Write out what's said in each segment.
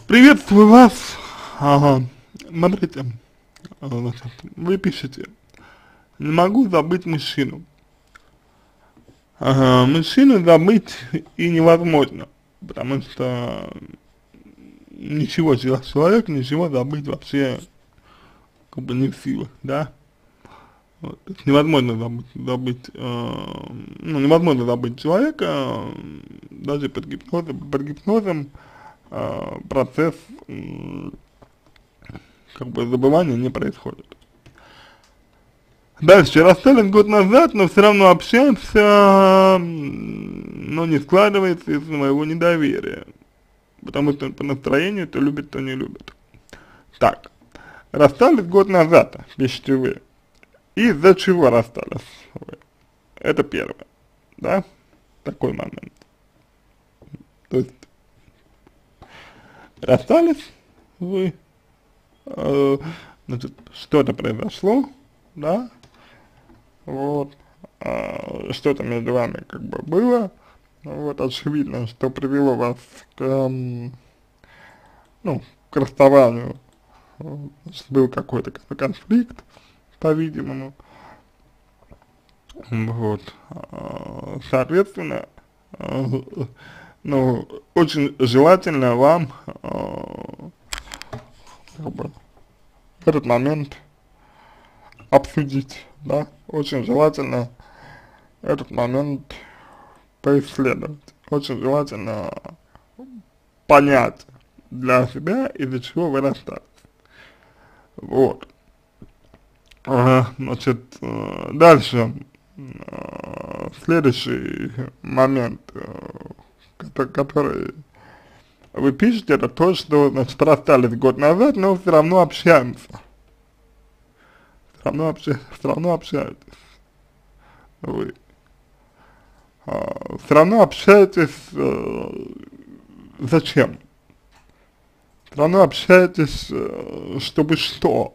Приветствую вас. Ага. Смотрите, значит, вы пишете, не могу забыть мужчину. Ага, мужчину забыть и невозможно, потому что ничего человек, ничего забыть вообще как бы не в силах, да. Вот, то есть невозможно невозможно забыть человека, даже под гипнозом процесс как бы забывания не происходит. Дальше, расстались год назад, но все равно общаемся, но не складывается из-за моего недоверия, потому что по настроению то любит, то не любит. Так, расстались год назад, пишите вы. Из-за чего расстались вы? Это первое, да? Такой момент. То есть, расстались вы, значит, что-то произошло, да? Вот, что-то между вами как бы было, вот, очевидно, что привело вас к, к расставанию, значит, был какой-то конфликт, по-видимому, вот, соответственно, очень желательно вам, как бы, в этот момент обсудить, да, очень желательно этот момент поисследовать, очень желательно понять для себя, из-за чего вы расстались. Вот. Значит, дальше, следующий момент, который вы пишете, это то, что, значит, расстались год назад, но все равно общаемся. Все равно общаетесь. Вы. Все равно общаетесь, зачем? Все равно общаетесь, чтобы что?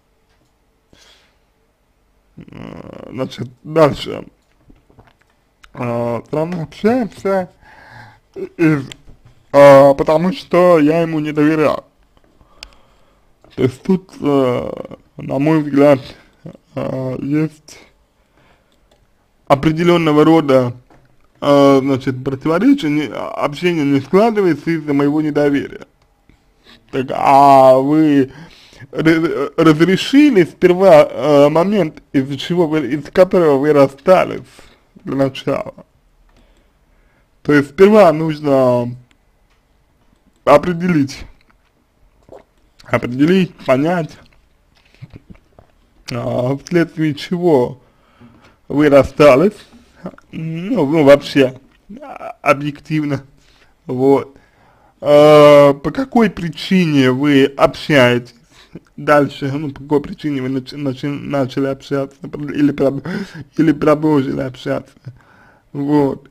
Значит, дальше. Все равно общаемся, потому что я ему не доверяю. То есть тут, на мой взгляд, есть определенного рода, значит, противоречия, общение не складывается из-за моего недоверия. Так, вы разрешили сперва момент, из которого вы расстались для начала. То есть сперва нужно определить, понять, вследствие чего вы расстались, вообще, объективно, вот, по какой причине вы общаетесь дальше, по какой причине вы начали общаться, или продолжили общаться, вот.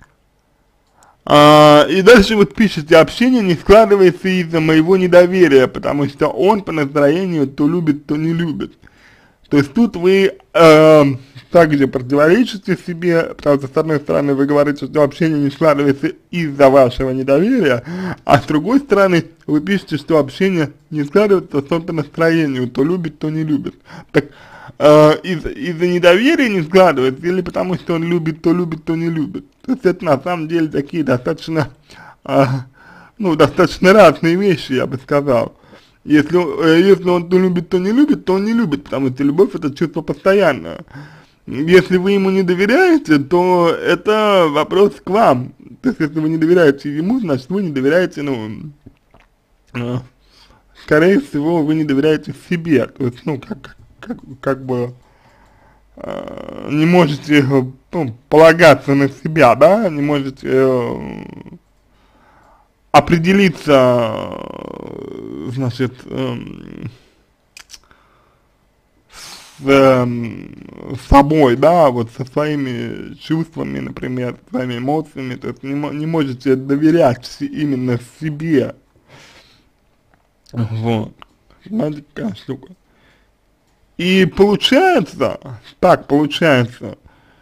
И дальше вот пишете, общение не складывается из-за моего недоверия, потому что он по настроению то любит, то не любит. То есть тут вы также противоречите себе, потому что с одной стороны вы говорите, что общение не складывается из-за вашего недоверия, а с другой стороны вы пишете, что общение не складывается по настроению, то любит, то не любит. Так из-за недоверия не складывается или потому что он любит, то не любит. То есть это на самом деле такие достаточно, достаточно разные вещи, я бы сказал. Если он то любит, то он не любит, потому что любовь это чувство постоянное. Если вы ему не доверяете, то это вопрос к вам. То есть если вы не доверяете ему, значит вы не доверяете, скорее всего вы не доверяете себе. То есть, как бы не можете полагаться на себя, да, не можете определиться, значит, с собой, да, вот со своими чувствами, например, своими эмоциями, то есть не можете доверять именно себе, вот, знаете, какая штука. И получается,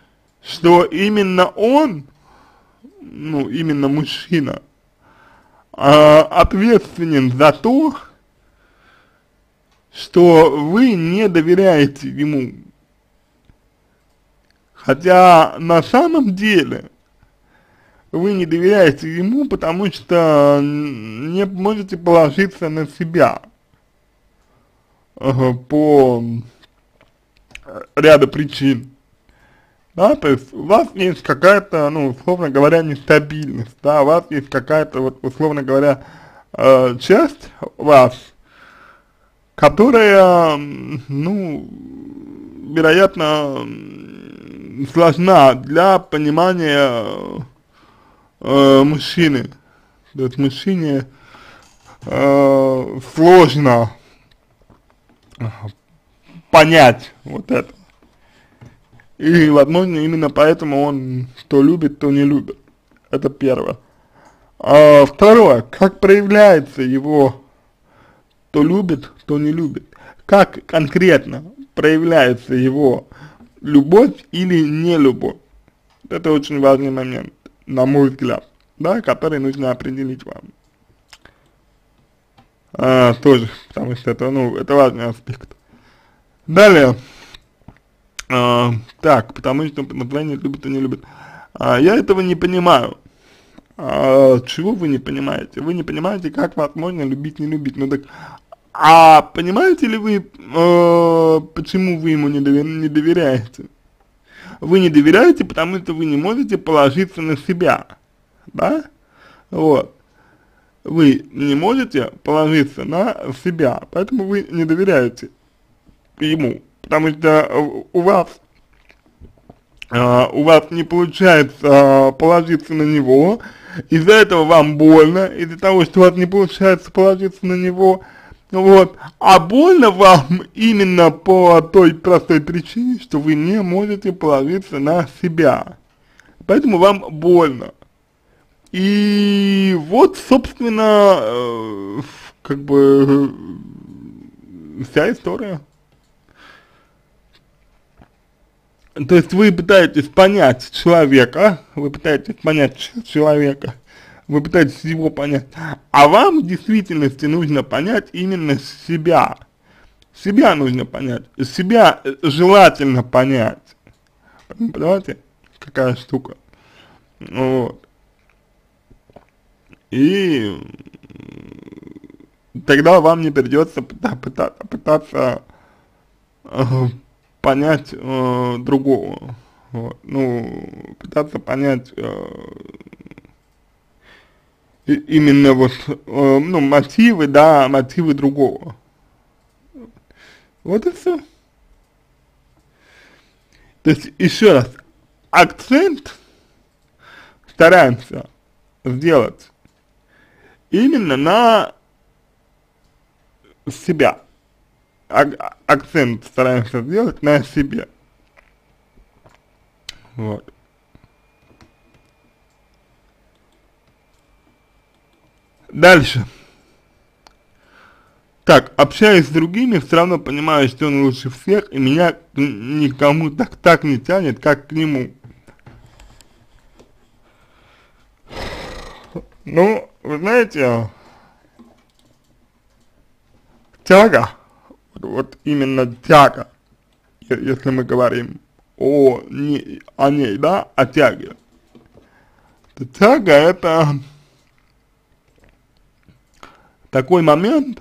что именно он, именно мужчина, ответственен за то, что вы не доверяете ему. Хотя на самом деле вы не доверяете ему, потому что не можете положиться на себя по ряду причин. Да, то есть у вас есть какая-то, ну, условно говоря, нестабильность, да, у вас есть какая-то, вот, условно говоря, часть вас, которая, ну, вероятно, сложна для понимания мужчины. То есть мужчине сложно понять вот это. И, возможно, именно поэтому он то любит, то не любит. Это первое. Второе. Как проявляется его то любит, то не любит. Как конкретно проявляется его любовь или не любовь. Это очень важный момент, на мой взгляд, да, который нужно определить вам. Тоже, потому что это, ну, это важный аспект. Далее. Так, потому что направление любит и не любит. Я этого не понимаю. Чего вы не понимаете? Вы не понимаете, как вас можно любить, не любить. Ну так, понимаете ли вы, почему вы ему не доверяете? Вы не доверяете, потому что вы не можете положиться на себя, да? Вот. Вы не можете положиться на себя, поэтому вы не доверяете ему, потому что у вас не получается положиться на него, из-за этого вам больно, из-за того, что у вас не получается положиться на него, вот, а больно вам именно по той простой причине, что вы не можете положиться на себя, поэтому вам больно. И вот, собственно, как бы вся история. То есть вы пытаетесь понять человека, вы пытаетесь его понять, а вам в действительности нужно понять именно себя. Себя нужно понять, себя желательно понять. Понимаете, какая штука? Вот. И тогда вам не придется пытаться понять другого, вот, ну, пытаться понять именно вот, ну, мотивы, да, мотивы другого. Вот и все. То есть, еще раз, акцент стараемся сделать именно на себя. Акцент стараемся сделать на себе. Вот. Дальше. Так, общаясь с другими, все равно понимаю, что он лучше всех, и меня никому так не тянет, как к нему. Ну, вы знаете, тяга, вот именно тяга, если мы говорим о ней, да, о тяге, то тяга — это такой момент,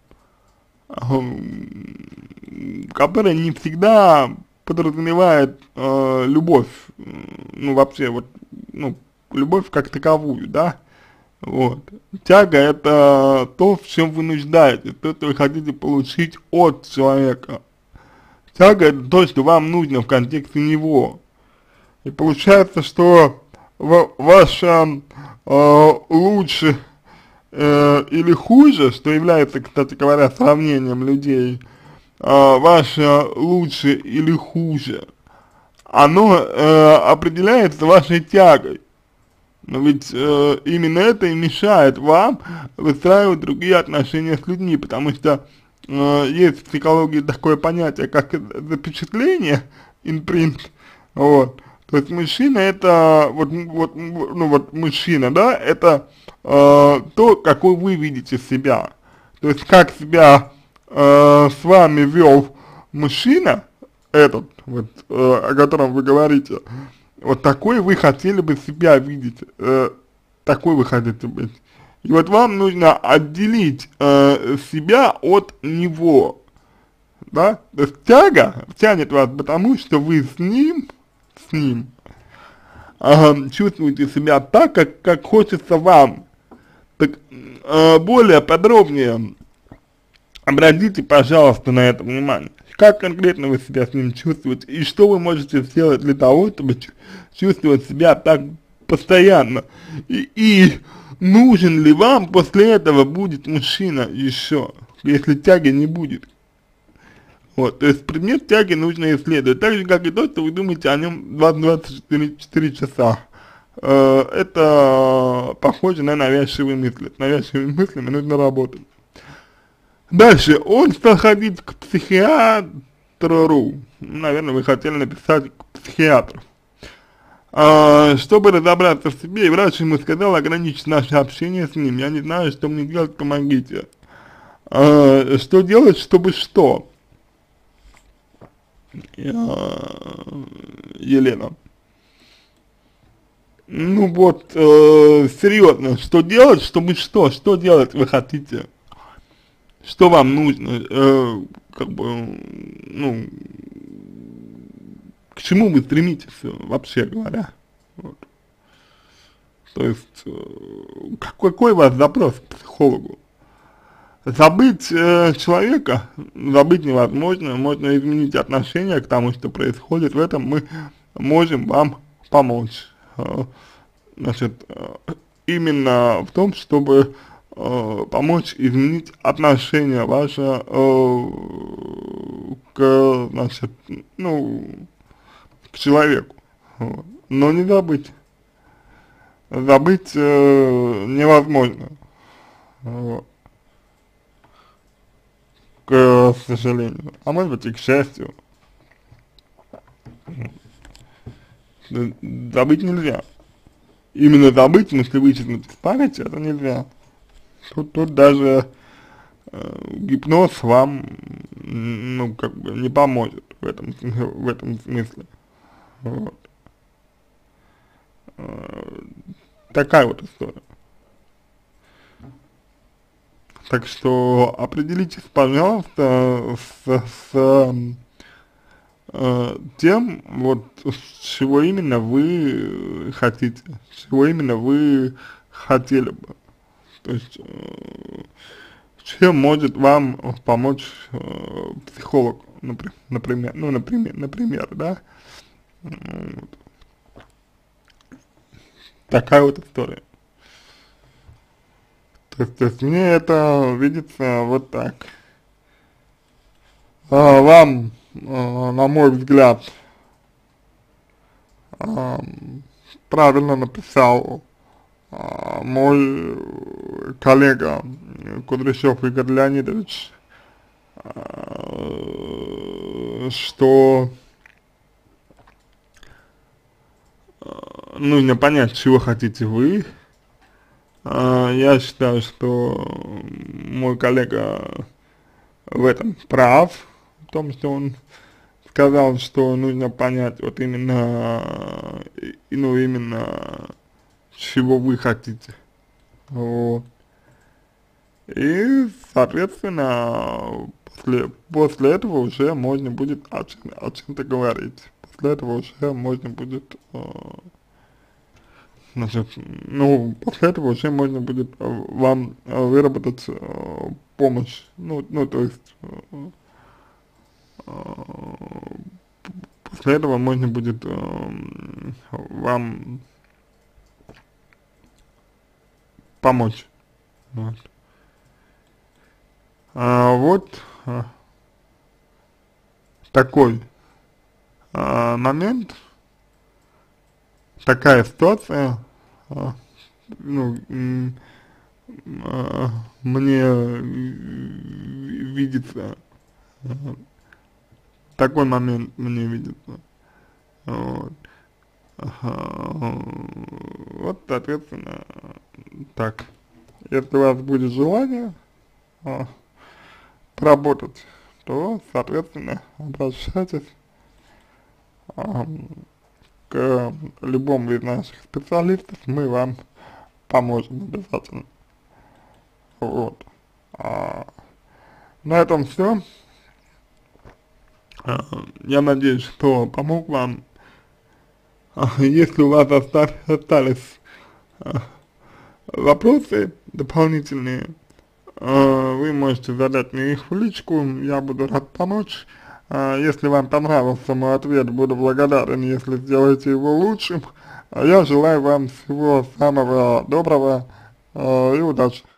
который не всегда подразумевает любовь, ну вообще вот, ну, любовь как таковую, да. Вот. Тяга — это то, в чем вы нуждаетесь, то, что вы хотите получить от человека. Тяга — это то, что вам нужно в контексте него. И получается, что ваше лучше или хуже, что является, кстати говоря, сравнением людей, ваше лучше или хуже, оно определяется вашей тягой. Но ведь именно это и мешает вам выстраивать другие отношения с людьми, потому что есть в психологии такое понятие, как запечатление, импринт, вот, То есть мужчина это, ну вот мужчина, да, это то, какой вы видите себя. То есть как себя с вами вел мужчина, этот, вот, о котором вы говорите, вот такой вы хотели бы себя видеть, такой вы хотите быть. И вот вам нужно отделить себя от него, да, то есть тяга тянет вас потому, что вы с ним чувствуете себя так, как хочется вам. Так, более подробнее обратите, пожалуйста, на это внимание. Как конкретно вы себя с ним чувствуете и что вы можете сделать для того, чтобы чувствовать себя так постоянно. И нужен ли вам после этого будет мужчина еще, если тяги не будет. Вот, то есть предмет тяги нужно исследовать, так же, как и то, что вы думаете о нем 24 часа. Это похоже на навязчивые мысли. С навязчивыми мыслями нужно работать. Дальше, он стал ходить к психиатру. Наверное, вы хотели написать к психиатру. Чтобы разобраться в себе, и врач ему сказал ограничить наше общение с ним. Я не знаю, что мне делать, помогите. Что делать, чтобы что? Елена. Ну вот, серьезно, что делать, чтобы что делать вы хотите? Что вам нужно, как бы, ну, к чему вы стремитесь, вообще говоря? Вот. То есть, какой у вас запрос к психологу? Забыть человека, забыть невозможно, можно изменить отношение к тому, что происходит, в этом мы можем вам помочь. Значит, именно в том, чтобы помочь изменить отношение ваше к, значит, ну, к человеку, вот. Но не забыть. Забыть невозможно, вот. К сожалению, а может быть и к счастью. Забыть нельзя. Именно забыть, если вычеркнуть из памяти, это нельзя. Тут даже гипноз вам, ну, как бы не поможет в этом смысле. Вот. Такая вот история. Так что определитесь, пожалуйста, с тем, вот, чего именно вы хотите, чего именно вы хотели бы. То есть, чем может вам помочь психолог, например, да? Вот. Такая вот история. То есть мне это видится вот так. Вам, на мой взгляд, правильно написал мой коллега Кудряшов Игорь Леонидович, что нужно понять, чего хотите вы. Я считаю, что мой коллега в этом прав, в том, что он сказал, что нужно понять вот именно, ну именно, чего вы хотите. Вот. И, соответственно, после этого уже можно будет о чем-то говорить. После этого уже можно будет, значит, ну, после этого уже можно будет вам выработать помощь. Ну, то есть, после этого можно будет вам помочь. Вот. Вот такой момент, такая ситуация, ну, мне видится, такой момент мне видится. Вот. Вот, соответственно, так, если у вас будет желание а, поработать, то, соответственно, обращайтесь а, к любому из наших специалистов, мы вам поможем обязательно. Вот. А, на этом все. Я надеюсь, что помог вам. Если у вас остались вопросы дополнительные, вы можете задать мне их в личку, я буду рад помочь. Если вам понравился мой ответ, буду благодарен, если сделаете его лучшим. Я желаю вам всего самого доброго и удачи.